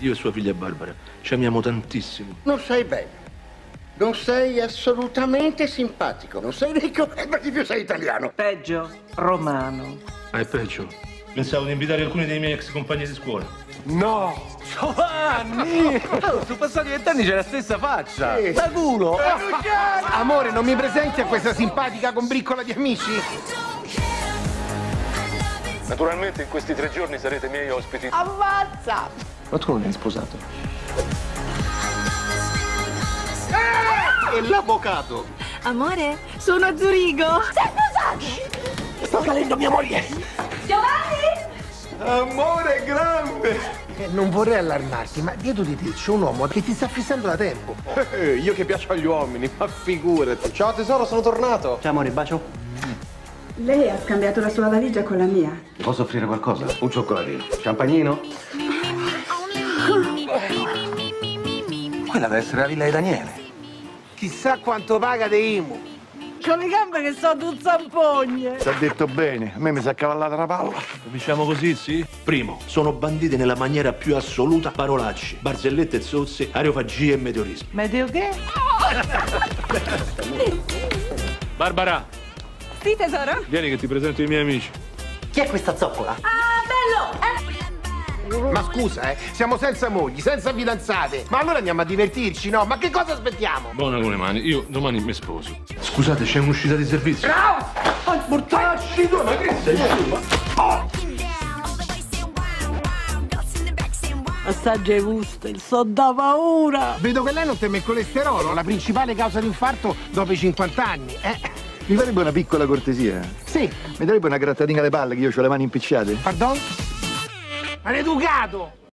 Io e sua figlia Barbara ci amiamo tantissimo. Non sei bello. Non sei assolutamente simpatico. Non sei ricco, ma di più sei italiano. Peggio, romano. Ah, è peggio. Pensavo di invitare alcuni dei miei ex compagni di scuola. No! Giovanni! Oh, sono passati 20 anni, c'è la stessa faccia! Sì. Da culo! Amore, non mi presenti a questa simpatica combriccola di amici? Naturalmente in questi 3 giorni sarete miei ospiti. Ammazza! Ma tu non hai sposato? E l'avvocato! Amore, sono a Zurigo. Sei sposato? Sta salendo mia moglie! Giovanni! Amore grande! Non vorrei allarmarti, ma dietro di te c'è un uomo che ti sta fissando da tempo. Io che piaccio agli uomini, ma figurati! Ciao tesoro, sono tornato! Ciao amore, bacio. Lei ha scambiato la sua valigia con la mia. Ti posso offrire qualcosa? Un cioccolatino. Champagnino? Quella deve essere la villa di Daniele. Chissà quanto paga dei IMU. Con le gambe che sono un zampogne. Ti ha detto bene, a me mi si è accavallata la palla. Diciamo così, sì? Primo, sono banditi nella maniera più assoluta parolacce, barzellette e zozze, aerofagie e meteorismi. Meteo che? Barbara, Sì, tesoro? vieni che ti presento i miei amici. Chi è questa zoccola? Ah, bello! Ma scusa, siamo senza mogli, senza fidanzate. Ma allora andiamo a divertirci, no? Ma che cosa aspettiamo? Buona con le mani, io domani mi sposo. Scusate, c'è un'uscita di servizio. Mortacci tu, ma che sei tu? Assaggia i wuster, so da paura! Vedo che lei non teme il colesterolo, la principale causa di infarto dopo i 50 anni. Mi farebbe una piccola cortesia? Sì. Mi darebbe una grattatina alle palle che io ho le mani impicciate? Pardon? Maleducato!